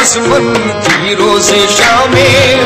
अज़मत की रोज़े शामे,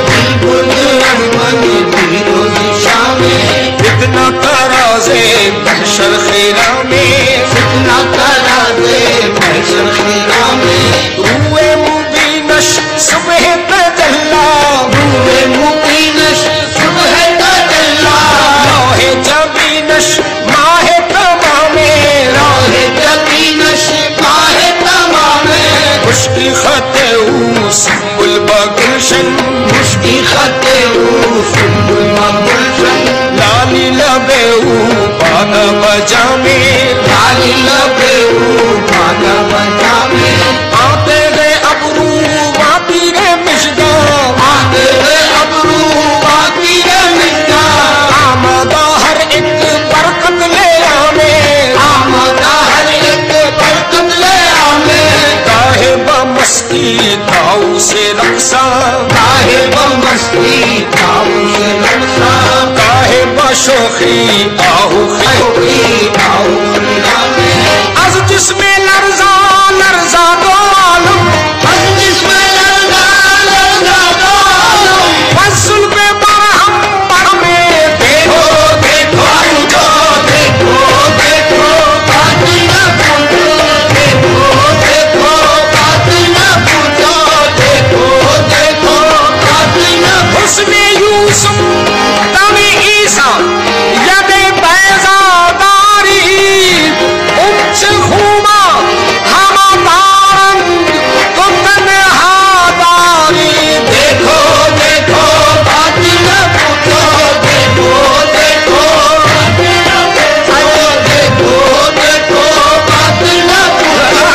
रोज़े शामे, फितना तराज़े महशर खिला में, फितना तराज़े महशर खिला में, रूए मुबीनश सुबह तजल्ला, रूए मुबीनश सुबह तजल्ला, लौहे जबीनश माहे तमामे, लौहे जबीनश माहे तमामे, मुश्किल खते सुम्बुल बगुलशन, मुश्किल खते सुम्बुल बगुलशन, लाली लबे बागा बजामे, लाली लबे बागा बजामे, आते गए अबरू वाती रे मिश्दा, आते गए अबरू वाती रे मिश्दा, आमदा हर एक बरकत ले आमे, आमदा हर एक बरकत ले आमे, काहे बमस्ती ताऊ से रक्सा, काहे बमस्ती ताऊ से रक्सा, काहे बशोखी आहू खी आहू खिला में, अज जिसमें लर्जा लर्जा दो आलम, अज जिसमें लर्जा लर्जा दो आलम, फजुल पे बरहम में, देखो देखो पूछो, देखो देखो बातिना पूछो, देखो देखो बातिना पूछो, देखो देखो बातिना, हुस्ने यूसुफ तवी ईसा यदे बैज़ादारी, उच्च खूमा हमा तारंग तो तन्हादारी, देखो देखो बातिना पूछो, देखो देखो बातिना पूछो, देखो देखो बातिना पूछो,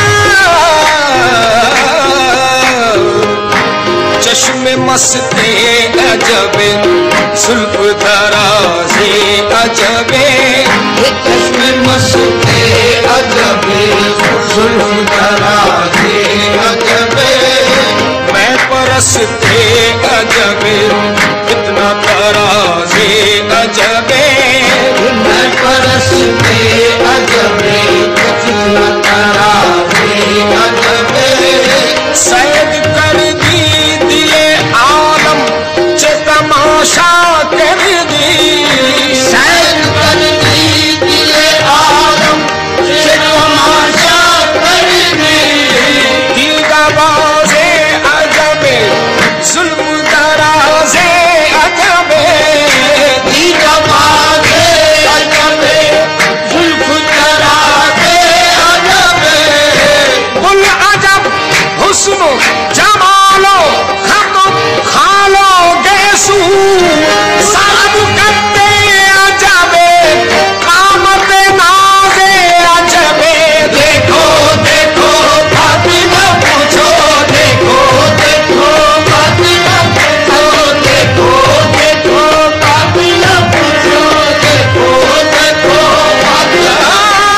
चश्मे मस्ते अजबे सुल्फ दराज़े अजबे, चश्मे मस्ते अजबे सुल्फ दराज़े अजबे, मैं परस्ते अजबे कितना तराज़े अजबे, मैं परस्ते अजबे कितना तराज़े अजबे, सैद कर दी दिले आलम चे तमाशा कर दी, सैद कर दी दिले आलम चे तमाशा कर दी, दीदाबाज़े अजबे जुल्म दराज़े अजबे, दीदाबाज़े अजबे जुल्म दराज़े अजबे, कुल अजब हुस्नो जमालो खतो खालो गेसू, सब करते अजबे कामत नाज़े अजबे, देखो देखो फातिमा पूछो, देखो देखो फातिमा पूछो, देखो देखो फातिमा पूछो, देखो देखो फातिमा,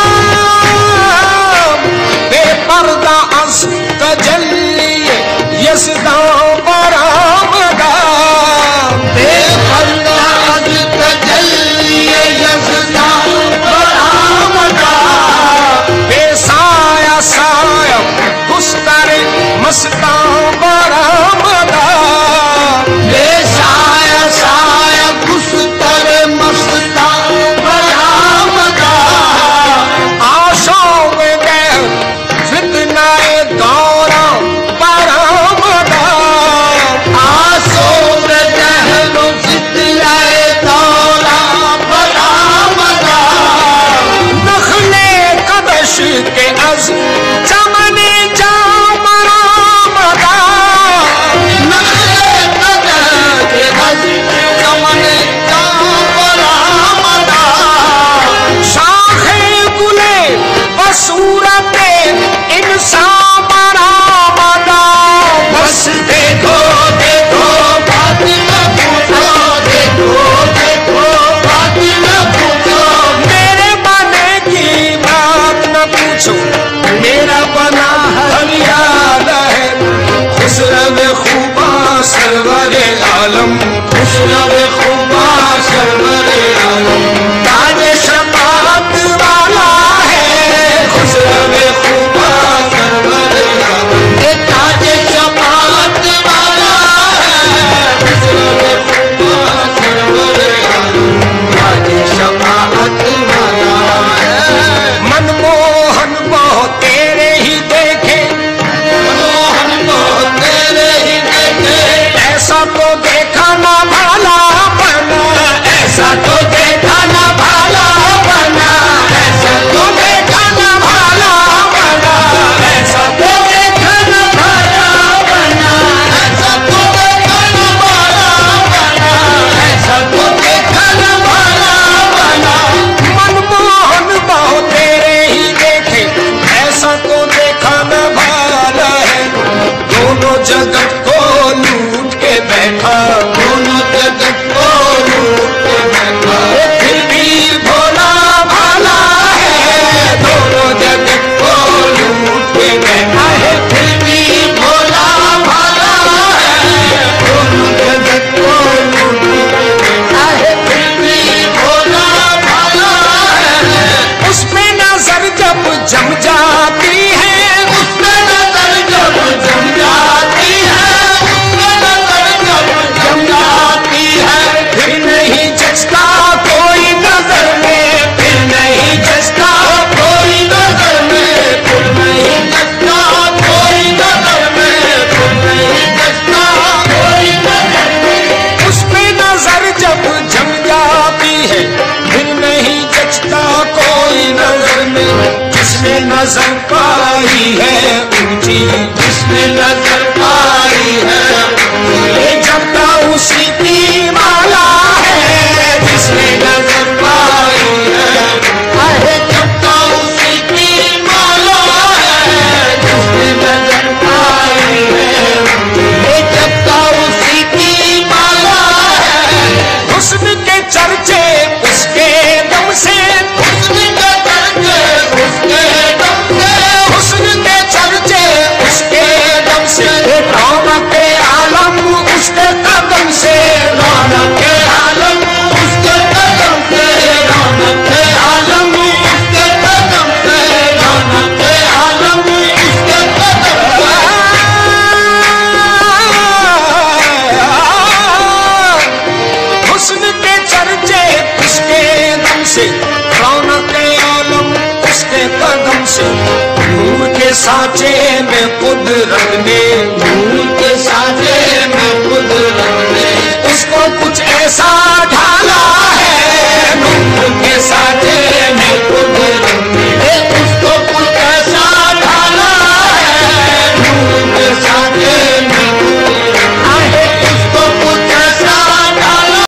बेपर्दा अज़ तजल्ली यज़दा बरामदा, बेपर्दा अज़ तजल्ली यज़दा बरामदा, बेसाया साया गुस्तर मस्ता बरामदा, बेसाया साया गुस्तर मस्ता बरामदा, आशों में गए फितनाए दौरा बरामदा, आशों में गहनो फितनाए दौरा बरामदा, नखले कदश के अज़ चमने जा बरामदा, नखले कदश के अज़ चमने जा बरामदा, शाखे गुले बसूरते इंसान बरामदा, बस देखो देखो फातिमा पूछो, देखो देखो फातिमा पूछो, मेरे बने की बात न पूछो, मेरा बना हर याद है, खुसरव खूबा सरवरे आलम, खुसरव खूबा सरवरे आलम, ताज शफाअत वाला है, खुसरव खूबा सरवरे आलम, ताज जिसने नजर पाई है ऊंची, जिसने नजर पाई है ये जपता उसी की माला है, जिसने नजर पाई है अरे जपता उसी की माला है, जिसने नजर पाई है ये जपता उसी की माला है। हुस्न के चर्चे उसके दम से, हुस्न के चर्चे उसके दम से, हुस्न के चर्चे उसके दम से, रौनक आलम उसके कदम से, रौनक आलम उसके कदम से, रौनक आलम उसके कदम से, रौनक आलम उसके कदम से। हुस्न के चर्चे उसके दम से, रौनक आलम उसके कदम से, नूर के सांचे में कुदरत ने